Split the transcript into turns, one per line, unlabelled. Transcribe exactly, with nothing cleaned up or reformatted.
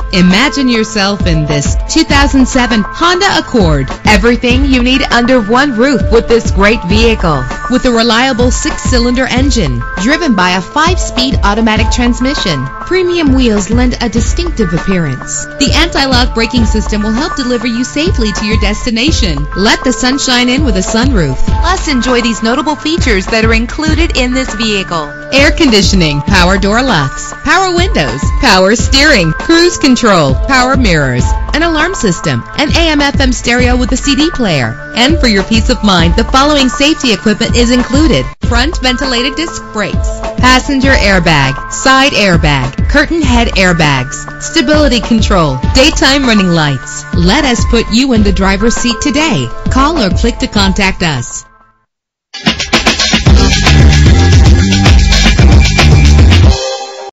Imagine yourself in this two thousand seven Honda Accord. Everything you need under one roof with this great vehicle. With a reliable six-cylinder engine driven by a five-speed automatic transmission, premium wheels lend a distinctive appearance. The anti-lock braking system will help deliver you safely to your destination. Let the sunshine in with a sunroof. Plus, enjoy these notable features that are included in this vehicle: air conditioning, power door locks, power windows, power steering, cruise control, power mirrors, an alarm system, an A M F M stereo with a C D player. And for your peace of mind, the following safety equipment is included: front ventilated disc brakes, passenger airbag, side airbag, curtain head airbags, stability control, daytime running lights. Let us put you in the driver's seat today. Call or click to contact us.